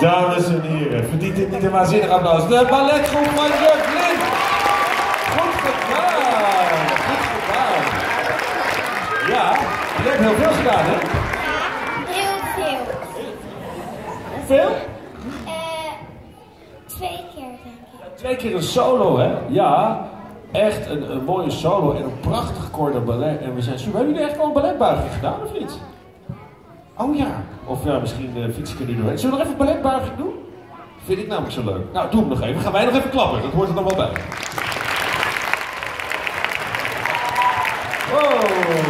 Dames en heren, verdient dit niet een waanzinnig applaus? De balletgroep van Juf Lint! Goed gedaan! Goed gedaan! Ja, je hebt heel veel gedaan, hè? Heel veel. Veel? 2 keer, denk ik. 2 keer een solo, hè? Ja, echt een mooie solo en een prachtig koor ballet. En we zijn super. Hebben jullie echt wel een balletbuiging gedaan, of niet? Oh ja. Of ja, misschien fiets ik er niet doorheen. Zullen we nog even een balletbuiging doen? Vind ik namelijk zo leuk. Nou, doe hem nog even. Gaan wij nog even klappen. Dat hoort er nog wel bij. Wow.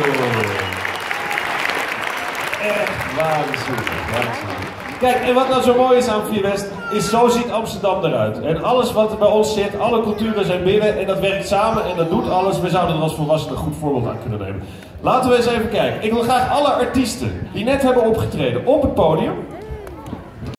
Echt waanzinnig. Kijk, en wat nou zo mooi is aan Vier West, is zo ziet Amsterdam eruit. En alles wat er bij ons zit, alle culturen zijn binnen en dat werkt samen en dat doet alles. We zouden er als volwassenen een goed voorbeeld aan kunnen nemen. Laten we eens even kijken. Ik wil graag alle artiesten die net hebben opgetreden op het podium.